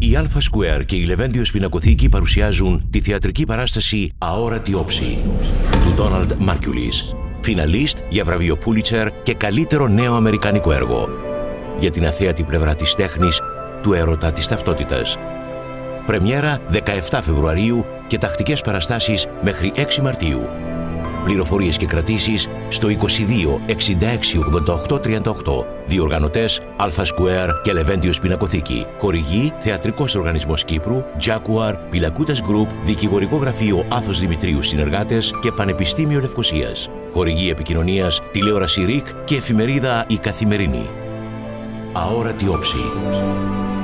Η Alpha Square και η Λεβέντιος Πινακοθήκη παρουσιάζουν τη θεατρική παράσταση «Αόρατη όψη» του Ντόναλντ Μάρκιουλις, φιναλίστ για βραβείο Πούλιτσερ και καλύτερο νέο αμερικανικό έργο για την αθέατη πλευρά της τέχνης, του έρωτα, της ταυτότητας. Πρεμιέρα 17 Φεβρουαρίου και τακτικές παραστάσεις μέχρι 6 Μαρτίου. Πληροφορίες και κρατήσεις στο 22 66 88 38. Διοργανωτές Alpha Square και Λεβέντιος Πινακοθήκη. Χορηγή Θεατρικός Οργανισμός Κύπρου, Jaguar, Πιλακούτας Group, Δικηγορικό Γραφείο Άθος Δημητρίου Συνεργάτες και Πανεπιστήμιο Λευκωσίας. Χορηγή επικοινωνίας Τηλεόραση ΡΙΚ και εφημερίδα Η Καθημερινή. Αόρατη όψη.